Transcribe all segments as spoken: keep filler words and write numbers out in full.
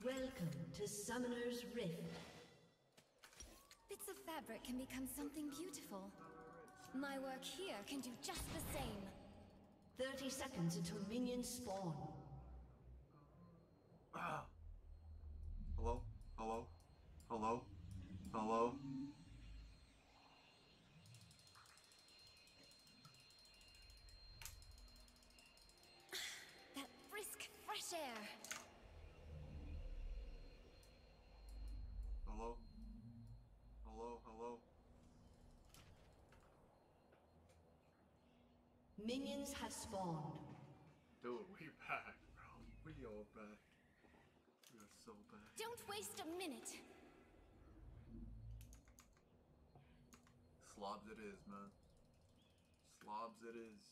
Welcome to Summoner's Rift. Bits of fabric can become something beautiful. My work here can do just the same. thirty seconds until minions spawn. Ah. Hello? Hello? Hello? Hello? That brisk, fresh air. Hello? Hello? Hello? Minions have spawned. Dude, we back, bro. We all back. We are so back. Don't waste a minute. Slobs it is, man. Slobs it is.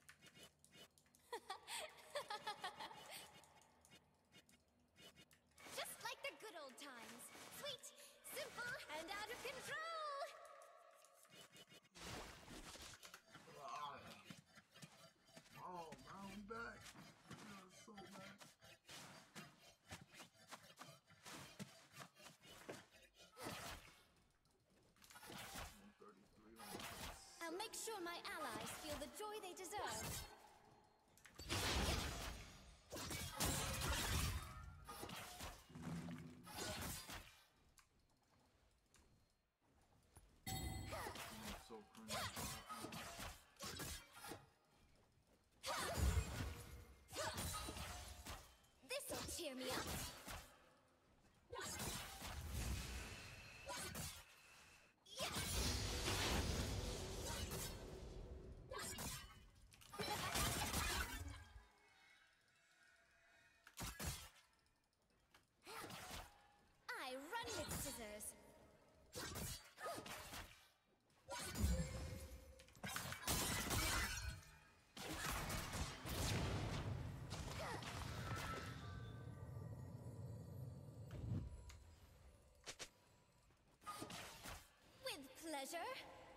Just like the good old times. Sweet, simple, and out of control! Oh, man, we back. We are so back. I'll make sure my allies feel the joy they deserve. So cringe. This'll cheer me up. I run with scissors. With pleasure.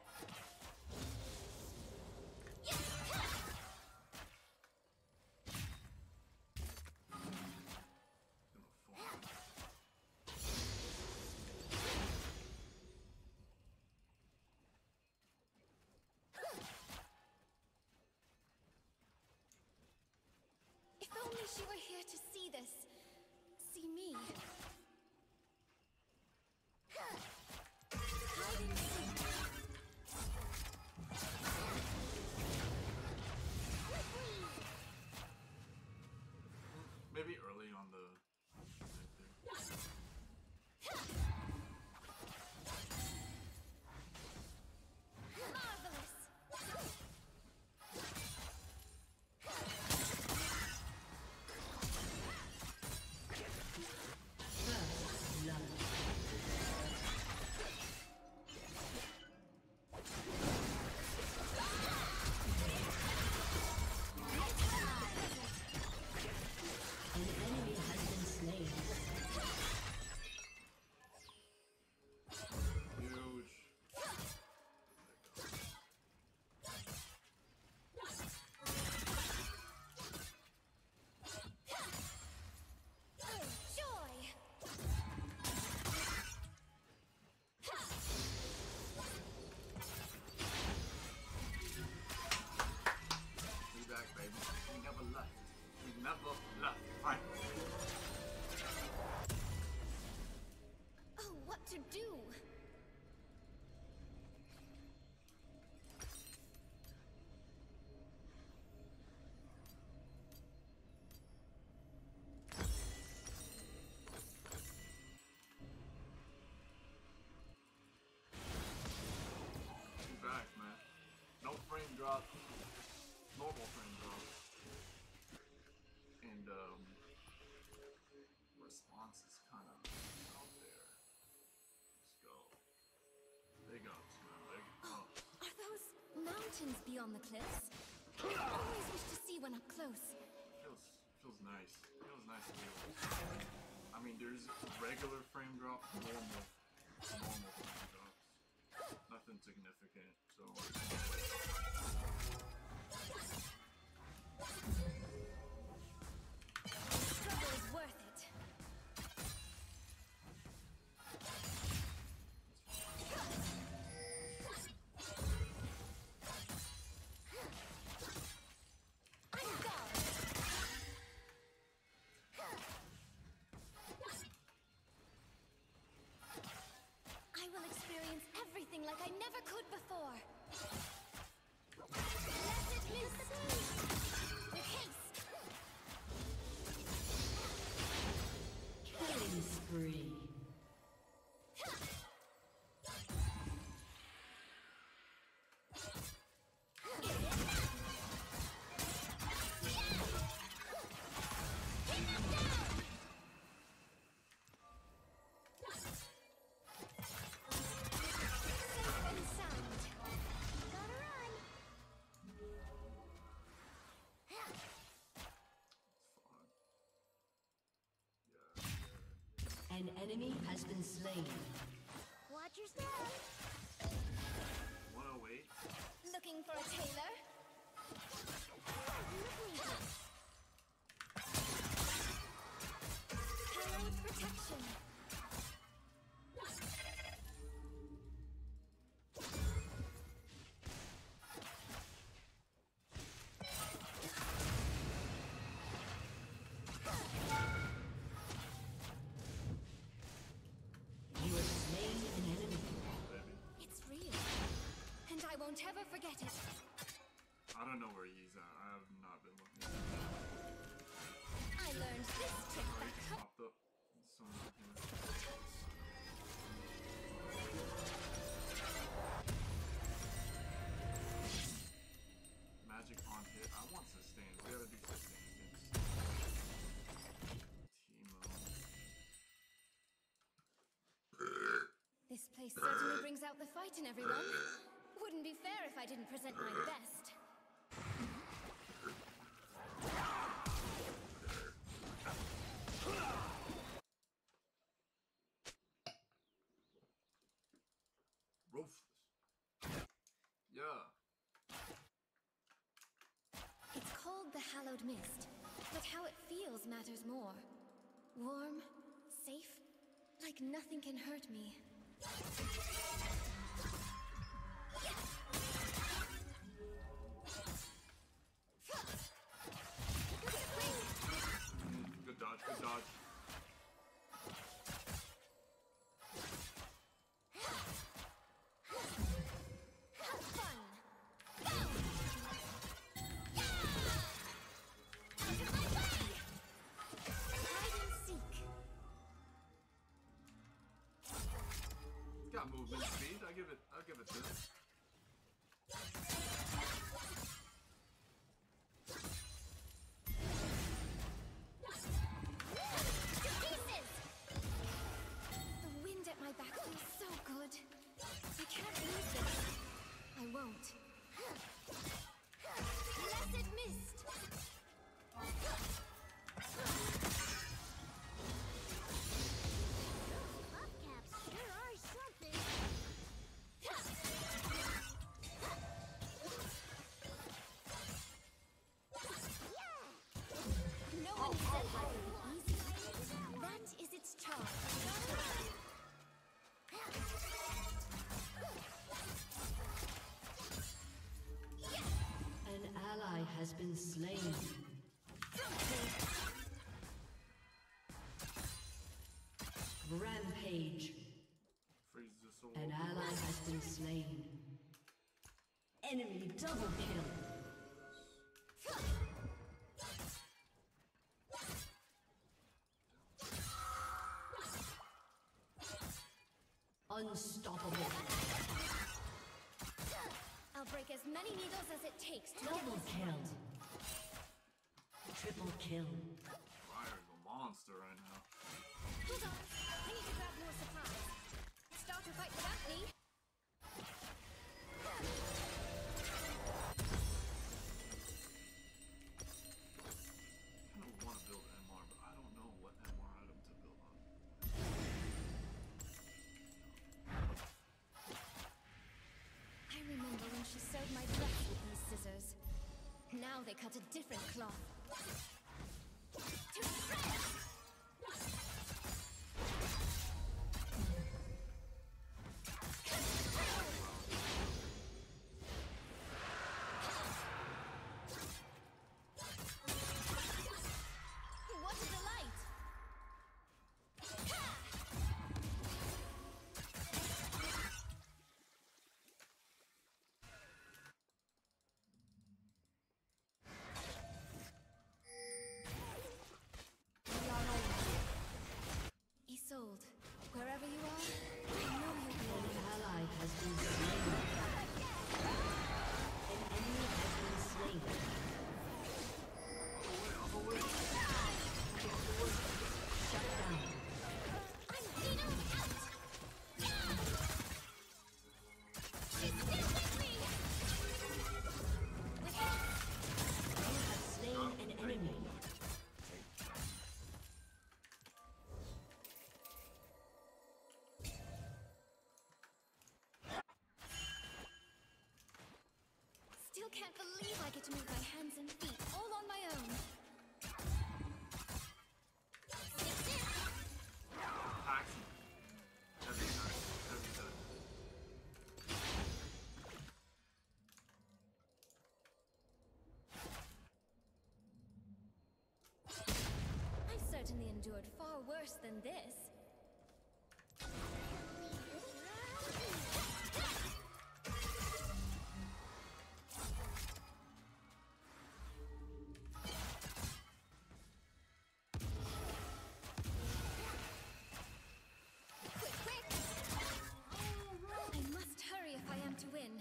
If only she were here to see this. See me. Hiding Maybe early on the. marvelous. First love. An enemy has been slain. Huge. Oh, joy! We back, baby. We never left. We never left. Fine. Oh, what to do? We back, man. No frame drop. Normal frame drop. And um response is kinda out there. Let's go. Big ups, man. Big ups. Are those mountains beyond the cliffs? I always wish to see one up close. Feels feels nice. Feels nice to be able to. I mean, there's regular frame drop, normal, normal frame drops. Nothing significant. So. Struggle is worth it. An enemy has been slain. Watch your step. one oh eight. Looking for a tailor? Hallowed protection. You have slain an enemy. Baby. It's real. And I won't ever forget it. I don't know where he's at. I have not been looking. I learned this trick Oh, back he home. popped up somewhere here. Magic on hit. I want sustain. We gotta do sustain against Teemo. This place certainly brings out the fight in everyone. Wouldn't be fair if I didn't present my best. Ruthless. Yeah. It's called the Hallowed Mist, but how it feels matters more. Warm, safe, like nothing can hurt me. Good dodge, good dodge. Have fun! Out of my way! Hide and seek. It's got movement speed. I give it. I'll give it this. To pieces! The wind at my back feels so good. I can't lose this. I won't. Blessed mist! Hubcaps sure are something. No one said life would be easy. That is its charm. An ally has been slain. Rampage. Freeze the soul. An ally has been slain. Enemy double kill. Unstoppable. I'll break as many needles as it takes to get Double this kill. right. Triple kill. Fire's a monster right now. Hold on. I need to grab more supplies. Start a fight without me. I kind of want to build M R, but I don't know what M R item to build on. I remember when she sewed my dress with these scissors. Now they cut a different cloth. To shreds! What a delight! still can't believe I get to move my hands and feet all on my own. Taxi. Every time. Every time. I've certainly endured far worse than this. Quick, quick! I must hurry if I am to win.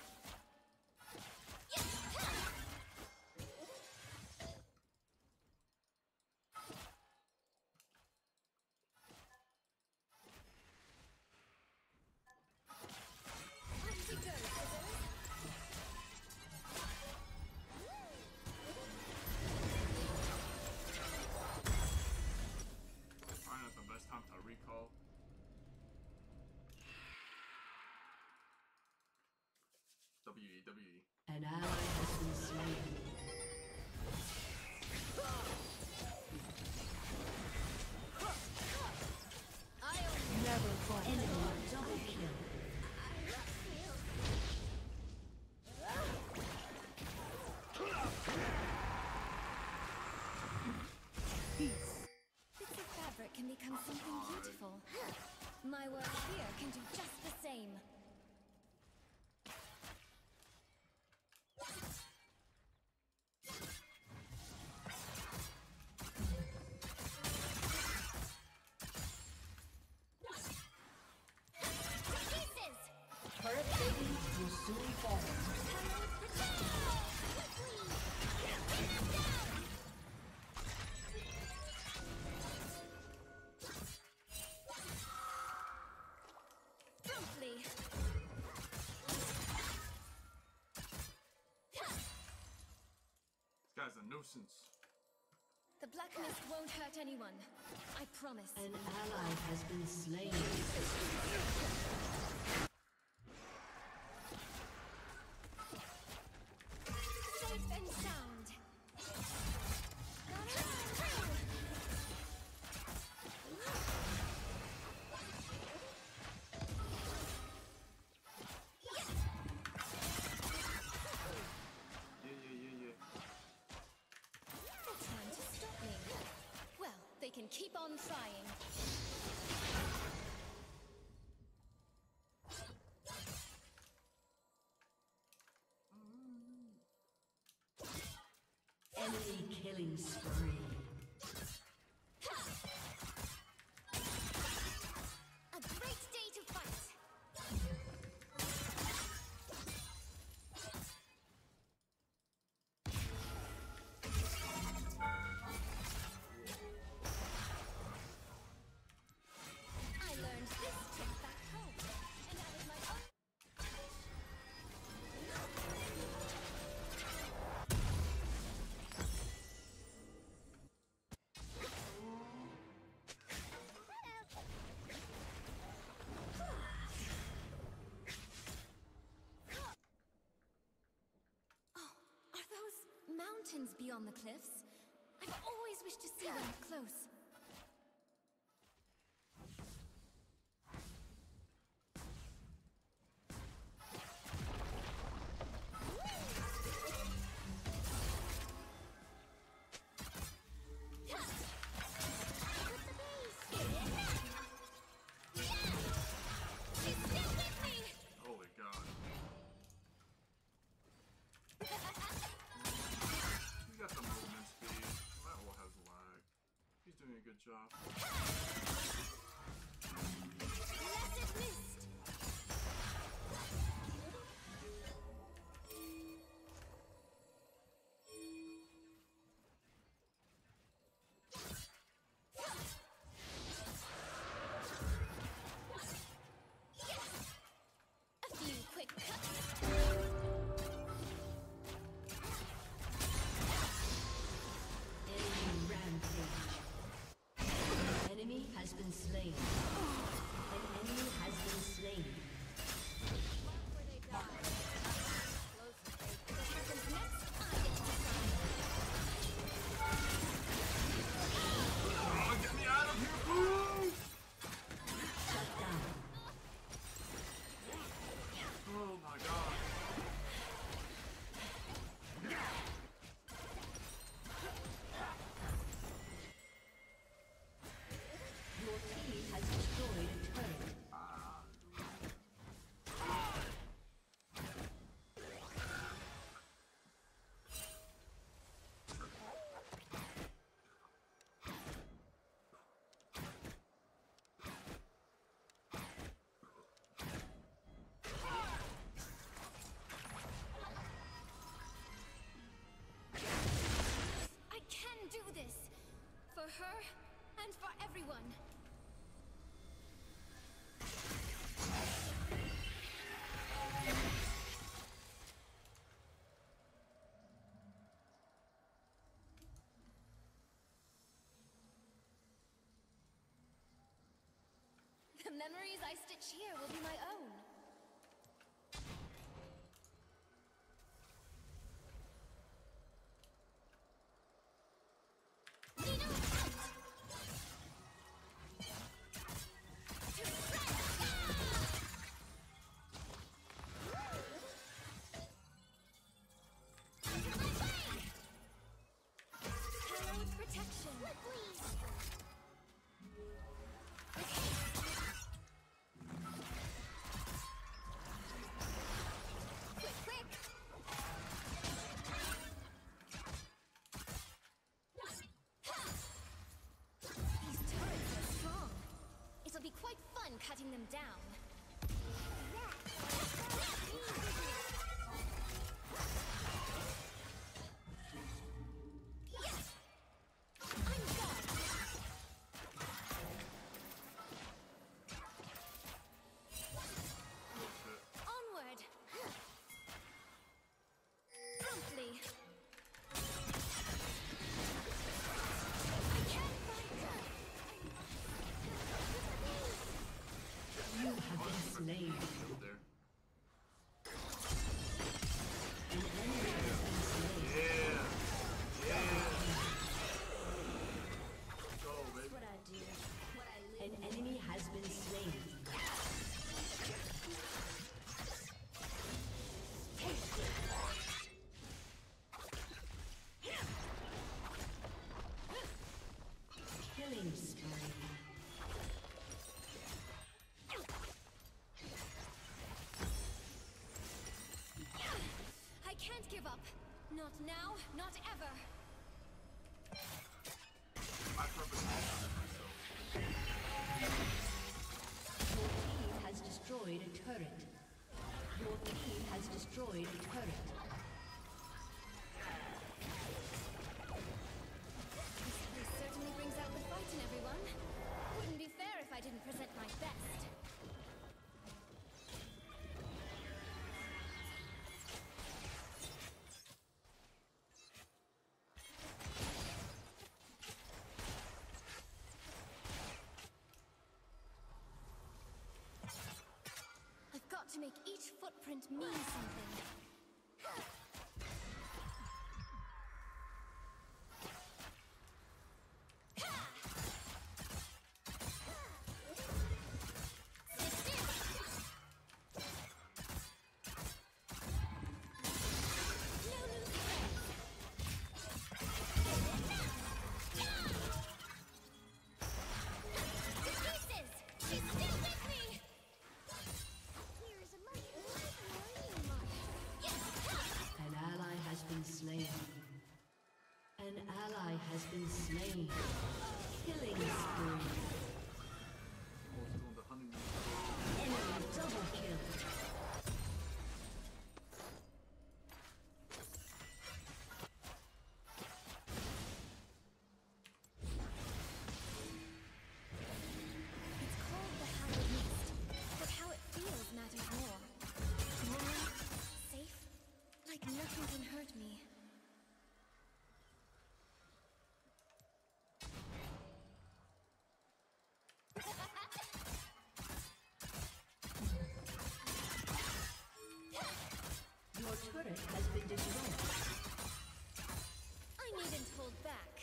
Off we go, scissors. Probably not the best time to recall. W E, W E. An ally has been slain. I only Never fought. Enemy double kill. Bits of fabric can become something beautiful. My work here can do just the same. Pieces! Turret plating will soon fall. Promptly. This guy's a nuisance. The black mist won't hurt anyone. I promise. An ally has been slain. Safe and sound. Gotta run through. Yeah, yeah, yeah, yeah. They're trying to stop me. Well, they can keep on trying. Enemy killing spree. A great day to fight. I learned this trick back home and added my own. Oh, are those mountains beyond the cliffs? I've always wished to see them up close. She's still with me! Holy God. He got the movement speed. That all has lag. He's doing a good job. Blessed mist! A few quick cuts. Enemy rampage. Enemy her and for everyone. The memories I stitch here will be my own. It'll be quite fun cutting them down. Onward! Promptly! I can't fight her! You have been slain. There. An enemy has been slain. Yeah. Yeah. Go, baby. What I do, what I live. An enemy has been slain. Killing spree. I can't give up. Not now, not ever. I purposely shot myself. Your team has destroyed a turret. Your team has destroyed a turret. This certainly brings out the fight in everyone. Wouldn't be fair if I didn't present my best. I've got to make each footprint mean something. An ally has been slain. An ally has been slain. Killing spree. Almost doing the honeymoon. Enemy double kill. It's called the Hallowed Mist, but how it feels matters more. Warm, safe, like nothing can hurt me. Your turret has been destroyed. I needn't hold back.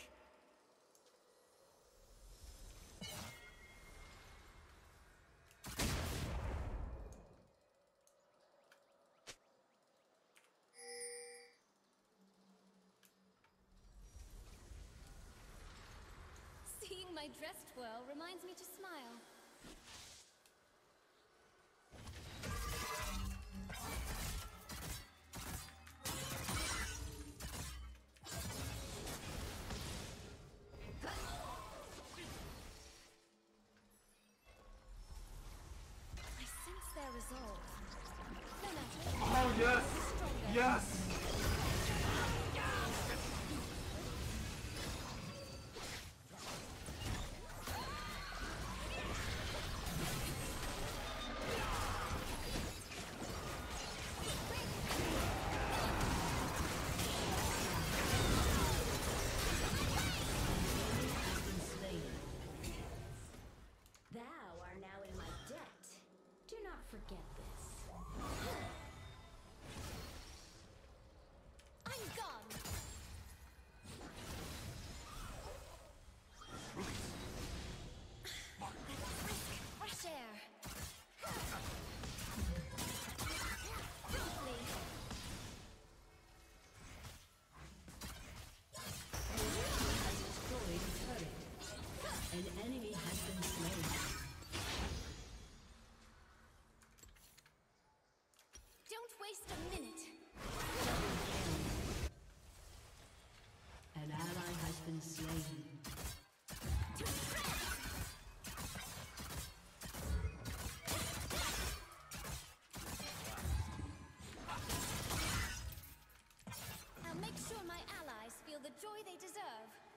Seeing my dress twirl reminds me to smile. I sense their resolve. No matter. Oh yes! Stronger. Yes! the joy they deserve.